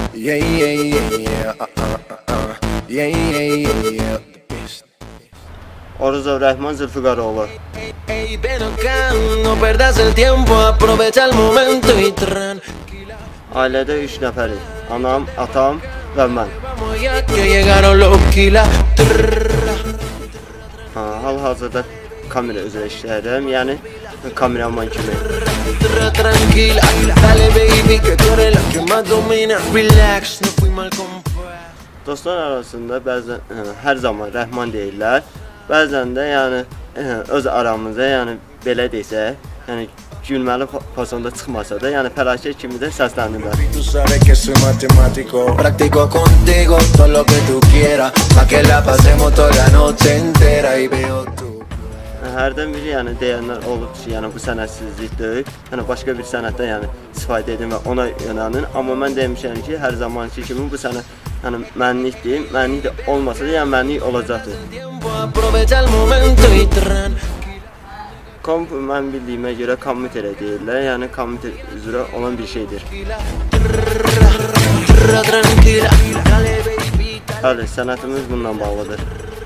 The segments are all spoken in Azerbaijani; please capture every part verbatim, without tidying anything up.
Yeah, yeah, yeah, yeah, uh, uh, uh, yeah, yeah, yeah, yeah. Orzov Rəhman Zülfüqaroğlu. Ey, ven acá, no perdas el tiempo, aprovecha el momento y tranquila. Ailədə üç nəfərik. Anam, atam və mən. Vamos ya que llegaron los kila. Ha, hal-hazırda kamera üzrə işləyirəm, yəni kameraman kimi. Tranquila, dale baby, que tú eres la que más domina. Relax, no fui mal compa. Dostlar arasında bəzən ə, hər zaman Rəhman deyirlər. Bəzən də yəni ə, öz aramızda, yəni belə desək, yəni gülməli fasonda çıxmasa da, yəni fəlakət kimi də səslənirlər. Tú sabes que soy matemático, practico contigo todo lo que tú quieras, pa que la pasemos toda la noche entera y veo tú. Hərdən biri yəni deyənlər olub ki, yəni bu sənətsizlik deyil, yəni başqa bir sənətdən yəni istifadə edin və ona yönəlin. Amma mən demişəm ki, hər zamanki kimi bu sənət yəni mənlik deyil, mənlik də olmasa da yəni mənlik olacaqdır. Komp mən bildiyimə görə kompüterə deyirlər, yəni kompüter üzrə olan bir şeydir. Bəli, sənətimiz bununla bağlıdır.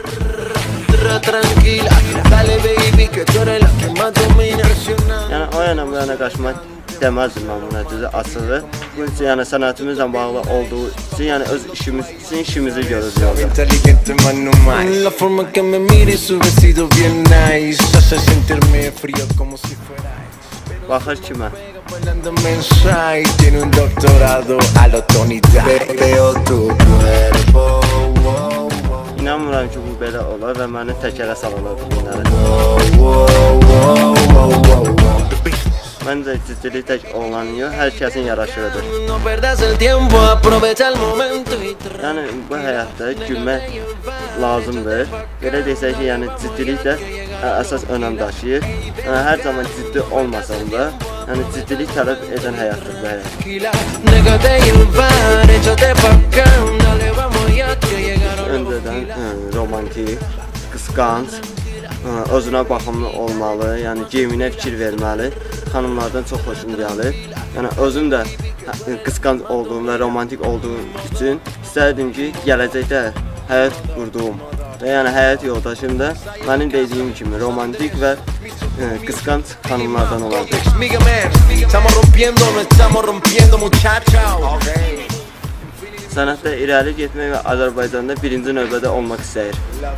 Yəni o yana bu yana qaçmaq deməzdim mən buna düzü açığı. Bu üçün yəni sənətimizlə bağlı olduğu üçün yəni öz işimiz üçün işimizi görürüz yolda. La forma que me mira y su vestido bien nice hace sentirme frío como si fuera. Baxır kimə? Bailándome en Shai, tiene un doctorado a lo Tony Dice. Veo tu cuerpo. İnanmıram ki bu belə olar və məni təkərə salırlar bu günləri. Məncə ciddilik tək oğlanın yox, hər kəsin yaraşırıdır. Yəni bu həyatda gülmək lazımdır. Belə desək ki, yəni ciddilik də əsas önəm daşıyır. Yəni, hər zaman ciddi olmasam da, yəni ciddilik tələb edən həyatdır bu həyat. Öncədən ə, romantik, qısqanc, ə, özünə baxımlı olmalı, yəni geyiminə fikir verməli. Xanımlardan çox xoşum gəlir. Yəni özüm də ə, qısqanc olduğum və romantik olduğum üçün istərdim ki, gələcəkdə həyat qurduğum və yəni həyat yoldaşım da mənim dediyim kimi romantik və ə, qısqanc xanımlardan olardı. Sənətdə irəli getmək və Azərbaycanda birinci növbədə olmaq istəyir.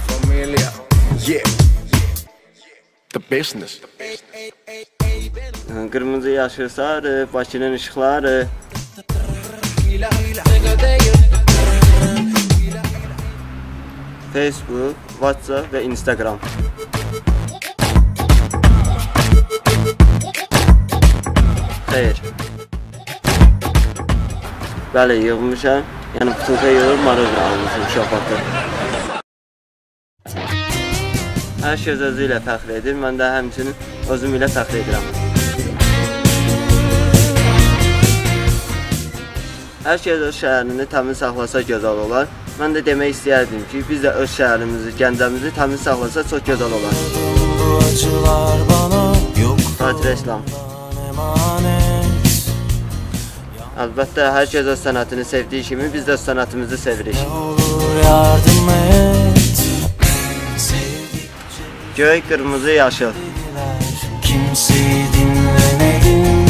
Qırmızı, yaşıl, sarı, Bakının ışıqları. Facebook, WhatsApp və Instagram. Xeyr. Bəli, yığmışam. Yəni butulka yığıb maraqla almışam uşaq vaxtı. Hər şey özü ilə fəxr edir, mən də həmçinin özüm ilə fəxr edirəm. Hər şey öz şəhərini təmiz saxlasa gözəl olar. Mən də demək istəyərdim ki, biz də öz şəhərimizi, Gəncəmizi təmiz saxlasa çox gözəl olar. Fatih İslam. Əlbəttə, hər kəs öz sənətini sevdiyi kimi biz də öz sənətimizi sevirik. Göy, qırmızı, yaşıl. Kimseyi dinlemedim,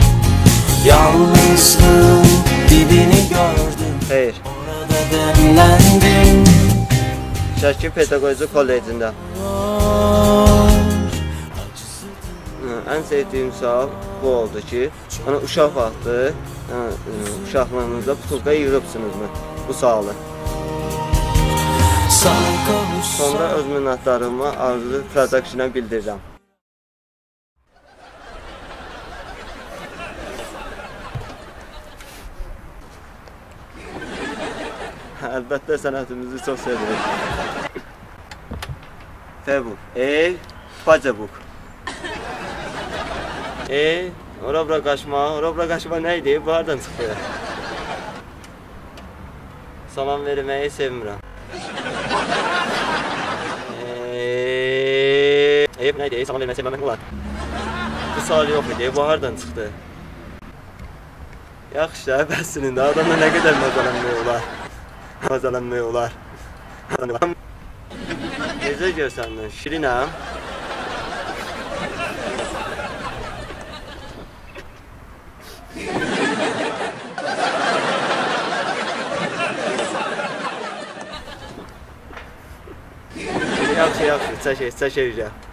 yalnızlığın dibini gördüm. Xeyr. Orada demlendim. Şəki Pedaqoji Kollecində. Ən sevdiyim sual bu oldu ki, yəni uşaq vaxtı, yəni uşaqlığınızda butulka yığıbsınızmı bu sualı? Sonra öz minnətdarımı Arzu Production'a bildirirəm. Əlbəttə sənətimizi çox sevirik. Facebook, ey, Pacabuk. Ey, ora bura qaçma, ora bura qaçma nə idi? Bu hardan çıxdı? Salam verməyi sevmirəm. Eee, ey, nə idi? Salam verməyi sevməmək olar. Bu sual yox idi, bu hardan çıxdı? Yaxşı, bəsinin də adamla nə qədər məzələnmək olar. Məzələnmək olar. Necə görsəndin? Şirinəm. Yaxşı, yaxşı, çəkək, çəkək.